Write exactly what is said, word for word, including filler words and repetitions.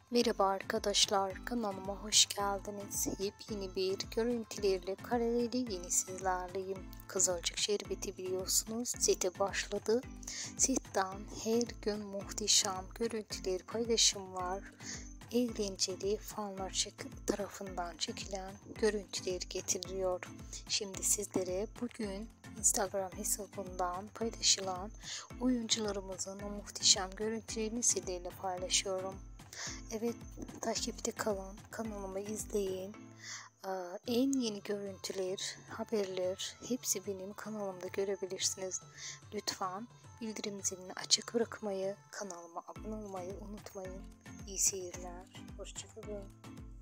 Merhaba arkadaşlar, kanalıma hoş geldiniz. Yepyeni bir görüntülerle kareli yeni sizlerleyim. Kızılcık Şerbeti biliyorsunuz sete başladı. Setten her gün muhteşem görüntüler, paylaşımlar, eğlenceli fanlar tarafından çekilen görüntüler getiriyor. Şimdi sizlere bugün Instagram hesabından paylaşılan oyuncularımızın o muhteşem görüntülerini sizlerle paylaşıyorum. Evet, takipte kalın, kanalımı izleyin. En yeni görüntüler, haberler hepsi benim kanalımda görebilirsiniz. Lütfen bildirim zilini açık bırakmayı, kanalıma abone olmayı unutmayın. İyi seyirler, hoşçakalın.